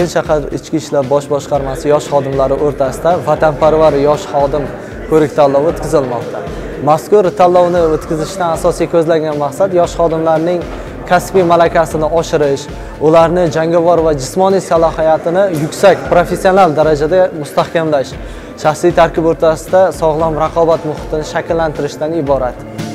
Toshkent shahar Ichki ishlar bosh boshqarmasi yosh xodimlari o'rtasida vatanparvar yosh xodim ko'rik-tanlovi o'tkazilmoqda. Mazkur tanlovni o'tkazishdan asosiy ko'zlangan maqsad yosh xodimlarning kasbiy malakasini oshirish, ularni jangovar va jismoniy salohiyatini yuksak professional darajada mustahkamlash, shaxsiy tarkib o'rtasida sog'lom raqobat muhitini shakllantirishdan iborat.